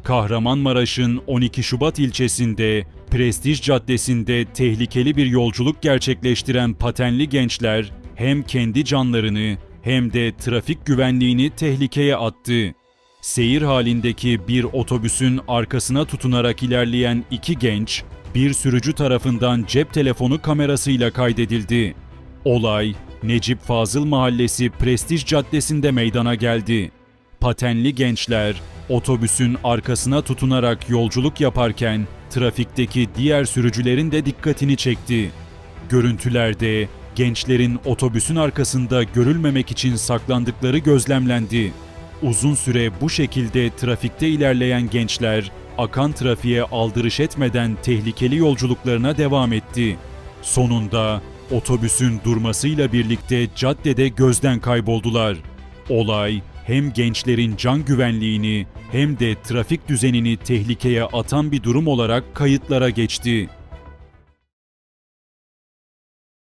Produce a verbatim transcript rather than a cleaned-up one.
Kahramanmaraş'ın on iki Şubat ilçesinde, Prestij Caddesi'nde tehlikeli bir yolculuk gerçekleştiren patenli gençler hem kendi canlarını hem de trafik güvenliğini tehlikeye attı. Seyir halindeki bir otobüsün arkasına tutunarak ilerleyen iki genç, bir sürücü tarafından cep telefonu kamerasıyla kaydedildi. Olay, Necip Fazıl Mahallesi Prestij Caddesi'nde meydana geldi. Patenli gençler, otobüsün arkasına tutunarak yolculuk yaparken trafikteki diğer sürücülerin de dikkatini çekti. Görüntülerde gençlerin otobüsün arkasında görülmemek için saklandıkları gözlemlendi. Uzun süre bu şekilde trafikte ilerleyen gençler, akan trafiğe aldırış etmeden tehlikeli yolculuklarına devam etti. Sonunda otobüsün durmasıyla birlikte caddede gözden kayboldular. Olay, hem gençlerin can güvenliğini hem de trafik düzenini tehlikeye atan bir durum olarak kayıtlara geçti.